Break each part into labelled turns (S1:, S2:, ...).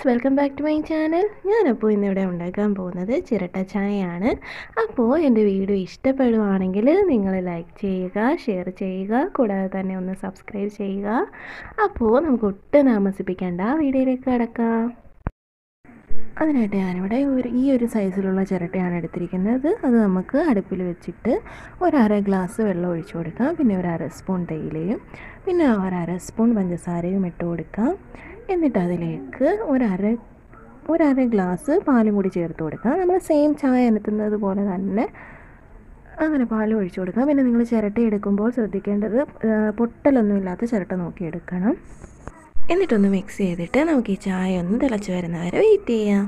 S1: Welcome back to my channel. ഞാനപ്പോൾ ഇന്നിവിടെ ഉണ്ടാക്കാൻ പോകുന്നത് ചിരട്ട ചായയാണ്. അപ്പോൾ എൻ്റെ വീഡിയോ ഇഷ്ടപ്പെടുവാണെങ്കിൽ നിങ്ങൾ ലൈക്ക് ചെയ്യുക, ഷെയർ ചെയ്യുക, കൂടാതെ തന്നെ ഒന്ന് സബ്സ്ക്രൈബ് ചെയ്യുക. അപ്പോൾ നമുക്ക് ഒട്ടും താമസിപ്പിക്കേണ്ട വീഡിയോയിലേക്ക് കടക്കാം. അതിനായിട്ട് ഞാനിവിടെ ഈ ഒരു സൈസിലുള്ള ചിരട്ടയാണ് എടുത്തിരിക്കുന്നത്. അത് നമുക്ക് അടുപ്പിൽ വെച്ചിട്ട് ഒരര ഗ്ലാസ് വെള്ളം ഒഴിച്ചു കൊടുക്കാം. പിന്നെ ഒരര സ്പൂൺ തേയിലയും പിന്നെ ഒരര സ്പൂൺ പഞ്ചസാരയും ഇട്ട് കൊടുക്കാം. എന്നിട്ട് അതിലേക്ക് ഒരര ഗ്ലാസ് പാലും കൂടി ചേർത്ത് കൊടുക്കാം. നമ്മൾ സെയിം ചായ അനത്തുന്നത് പോലെ തന്നെ അങ്ങനെ പാൽ ഒഴിച്ചു കൊടുക്കാം. പിന്നെ നിങ്ങൾ ചിരട്ട എടുക്കുമ്പോൾ ശ്രദ്ധിക്കേണ്ടത് പൊട്ടലൊന്നും ഇല്ലാത്ത ചിരട്ട നോക്കി എടുക്കണം. എന്നിട്ടൊന്ന് മിക്സ് ചെയ്തിട്ട് നമുക്ക് ഈ ചായ ഒന്ന് തിളച്ച് വരുന്ന വരെ വെയിറ്റ് ചെയ്യാം.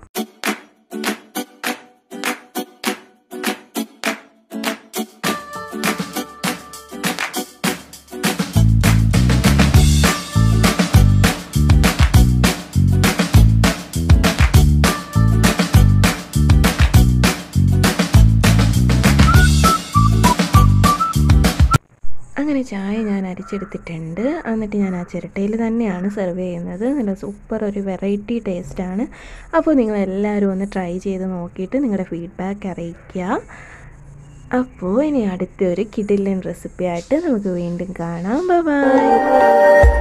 S1: അങ്ങനെ ചായ ഞാൻ അരിച്ചെടുത്തിട്ടുണ്ട്. എന്നിട്ട് ഞാൻ ആ ചിരട്ടയിൽ തന്നെയാണ് സെർവ് ചെയ്യുന്നത്. നല്ല സൂപ്പർ ഒരു വെറൈറ്റി ടേസ്റ്റാണ്. അപ്പോൾ നിങ്ങളെല്ലാവരും ഒന്ന് ട്രൈ ചെയ്ത് നോക്കിയിട്ട് നിങ്ങളുടെ ഫീഡ്ബാക്ക് അറിയിക്കുക. അപ്പോൾ ഇനി അടുത്തൊരു കിടിലൻ റെസിപ്പി ആയിട്ട് നമുക്ക് വീണ്ടും കാണാം. Bye by.